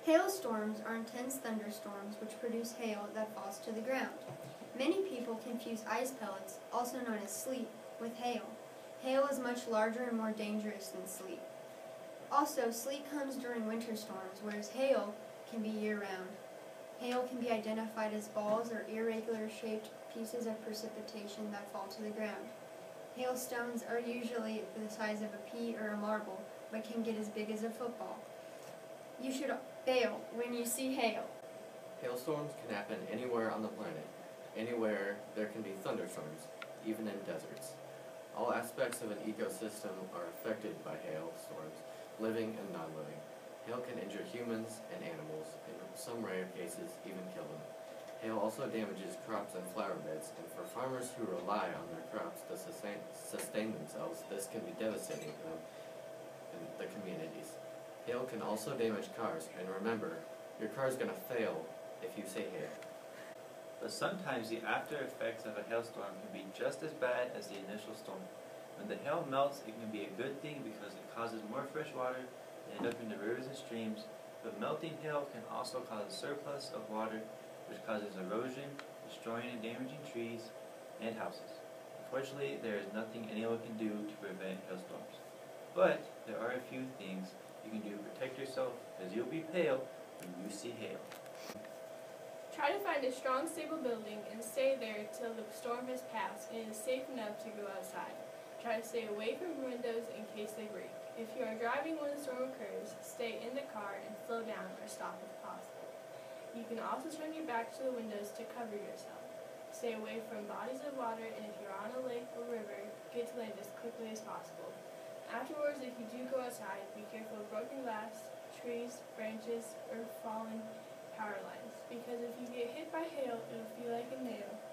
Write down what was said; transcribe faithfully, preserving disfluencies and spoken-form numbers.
Hailstorms are intense thunderstorms which produce hail that falls to the ground. Many people confuse ice pellets, also known as sleet, with hail. Hail is much larger and more dangerous than sleet. Also, sleet comes during winter storms, whereas hail can be year-round. Hail can be identified as balls or irregular-shaped pieces of precipitation that fall to the ground. Hailstones are usually the size of a pea or a marble, but can get as big as a football. You should bail when you see hail. Hailstorms can happen anywhere on the planet. Anywhere there can be thunderstorms, even in deserts. All aspects of an ecosystem are affected by hailstorms, living and non-living. Hail can injure humans and animals, in some rare cases even kill them. Hail also damages crops and flower beds, and for farmers who rely on their crops to sustain, sustain themselves, this can be devastating to them and the communities. Hail can also damage cars, and remember, your car is going to fail if you say hail. But sometimes the after effects of a hailstorm can be just as bad as the initial storm. When the hail melts, it can be a good thing because it causes more fresh water to end up in the rivers and streams, but melting hail can also cause a surplus of water, which causes erosion, destroying and damaging trees and houses. Unfortunately, there is nothing anyone can do to prevent hailstorms. But there are a few things you can do to protect yourself, as you'll be pale when you see hail. Try to find a strong, stable building and stay there till the storm has passed and it is safe enough to go outside. Try to stay away from windows in case they break. If you are driving when the storm occurs, stay in the car and slow down or stop if possible. You can also turn your back to the windows to cover yourself. Stay away from bodies of water, and if you're on a lake or river, get to land as quickly as possible. Afterwards, if you do go outside, be careful of broken glass, trees, branches, or fallen power lines, because if you get hit by hail, it'll feel like a nail,